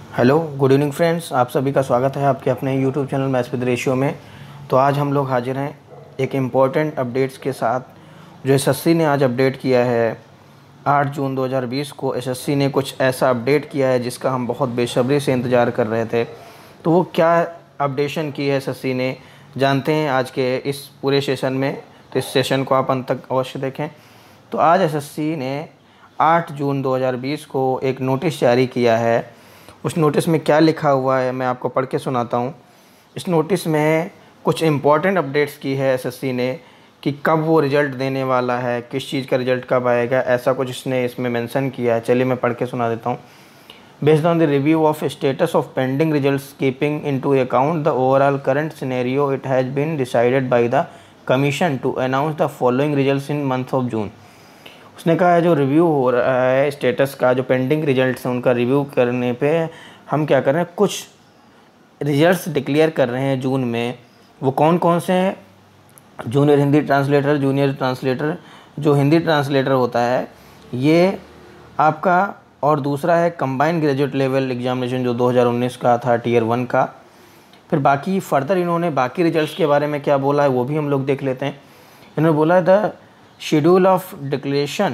Hello good evening friends, आप सभी का स्वागत है आपके अपने YouTube channel maths with ratio में। तो आज हम लोग हाजिर हैं एक इम्पॉर्टेंट अपडेट्स के साथ जो एसएससी ने आज अपडेट किया है। 8 जून 2020 को एसएससी ने कुछ ऐसा अपडेट किया है जिसका हम बहुत बेसब्री से इंतज़ार कर रहे थे। तो वो क्या अपडेशन की है एसएससी ने, जानते हैं आज के इस पूरे सेशन में। तो इस सेशन को आप अंत तक अवश्य देखें। तो आज एसएससी ने 8 जून 2020 को एक नोटिस जारी किया है। उस नोटिस में क्या लिखा हुआ है मैं आपको पढ़ के सुनाता हूँ। इस नोटिस में कुछ इम्पॉर्टेंट अपडेट्स की है एसएससी ने कि कब वो रिज़ल्ट देने वाला है, किस चीज़ का रिज़ल्ट कब आएगा, ऐसा कुछ इसने इसमें मेंशन किया है। चलिए मैं पढ़ के सुना देता हूँ। Based on the review of status of pending results keeping into account the overall current scenario, it has been decided by the commission to announce the following results in month of June. उसने कहा है जो review हो रहा है status का, जो pending results हैं उनका रिव्यू करने पे हम क्या कर रहे हैं, कुछ रिजल्ट्स डिक्लेयर कर रहे हैं जून में। वो कौन कौन से हैं? Junior Hindi translator, junior translator, जो हिंदी ट्रांसलेटर होता है ये आपका, और दूसरा है कंबाइंड ग्रेजुएट लेवल एग्जामिनेशन जो 2019 का था, टीयर 1 का। फिर बाकी फर्दर इन्होंने बाकी रिजल्ट्स के बारे में क्या बोला है वो भी हम लोग देख लेते हैं। इन्होंने बोला the schedule of declaration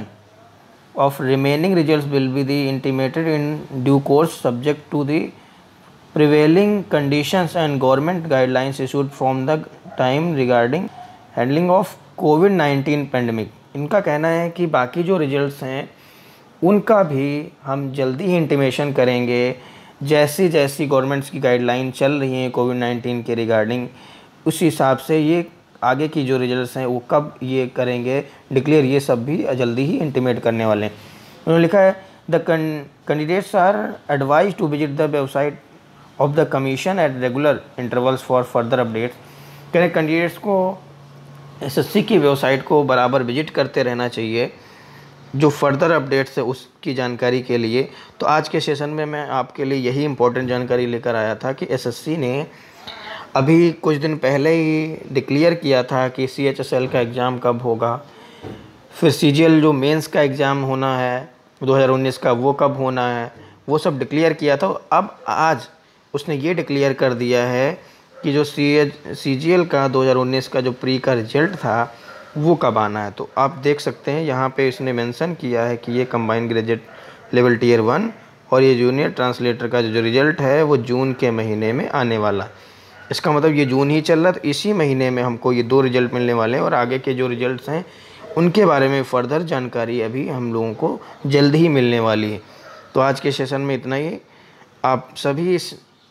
of remaining results will be intimated in due course subject to the prevailing conditions and government guidelines issued from the time regarding handling of COVID-19 pandemic। इनका कहना है कि बाकी जो रिजल्ट्स हैं उनका भी हम जल्दी ही इंटीमेशन करेंगे जैसी जैसी गवर्नमेंट्स की गाइडलाइन चल रही हैं कोविड-19 के रिगार्डिंग, उस हिसाब से ये आगे की जो रिजल्ट्स हैं वो कब ये करेंगे डिक्लेयर, ये सब भी जल्दी ही इंटीमेट करने वाले हैं। उन्होंने लिखा है the candidates are advise to visit the website of the commission at regular intervals for further updates. कह रहे कैंडिडेट्स को एसएससी की वेबसाइट को बराबर विजिट करते रहना चाहिए जो फर्दर अपडेट्स है उसकी जानकारी के लिए। तो आज के सेशन में मैं आपके लिए यही इंपॉर्टेंट जानकारी लेकर आया था कि एसएससी ने अभी कुछ दिन पहले ही डिक्लेयर किया था कि सीएचएसएल का एग्ज़ाम कब होगा, फिर सीजीएल जो मेंस का एग्ज़ाम होना है 2019 का वो कब होना है, वो सब डिक्लेयर किया था। अब आज उसने ये डिक्लेयर कर दिया है कि जो सीजीएल का 2019 का जो प्री का रिजल्ट था वो कब आना है। तो आप देख सकते हैं यहाँ पे इसने मेंशन किया है कि ये कंबाइंड ग्रेजुएट लेवल टीयर 1 और ये जूनियर ट्रांसलेटर का जो रिज़ल्ट है वो जून के महीने में आने वाला। इसका मतलब ये जून ही चल रहा है, तो इसी महीने में हमको ये 2 रिज़ल्ट मिलने वाले हैं और आगे के जो रिज़ल्ट्स हैं उनके बारे में फ़र्दर जानकारी अभी हम लोगों को जल्द ही मिलने वाली है। तो आज के सेशन में इतना ही। आप सभी इस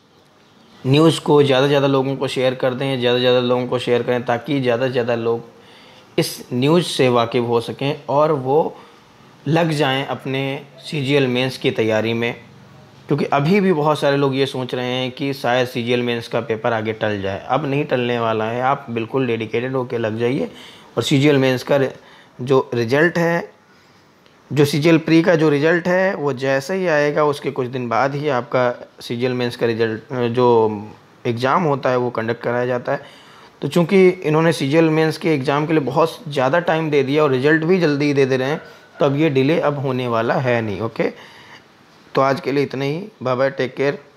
न्यूज़ को ज़्यादा से ज़्यादा लोगों को शेयर कर दें, ज़्यादा से ज़्यादा लोगों को शेयर करें ताकि ज़्यादा से ज़्यादा लोग इस न्यूज़ से वाकिफ़ हो सकें और वो लग जाएँ अपने सीजीएल मेंस की तैयारी में। क्योंकि अभी भी बहुत सारे लोग ये सोच रहे हैं कि शायद सीजीएल मेंस का पेपर आगे टल जाए। अब नहीं टलने वाला है, आप बिल्कुल डेडिकेटेड होकर लग जाइए और सीजीएल मेंस का जो रिज़ल्ट है, जो सीजीएल प्री का जो रिज़ल्ट है वो जैसे ही आएगा उसके कुछ दिन बाद ही आपका सीजीएल मेंस का रिज़ल्ट जो एग्ज़ाम होता है वो कंडक्ट कराया जाता है। तो चूँकि इन्होंने सीजीएल मेंस के एग्ज़ाम के लिए बहुत ज़्यादा टाइम दे दिया और रिज़ल्ट भी जल्दी दे रहे हैं, तो अब ये डिले अब होने वाला है नहीं। ओके, तो आज के लिए इतना ही। Bye bye, take care.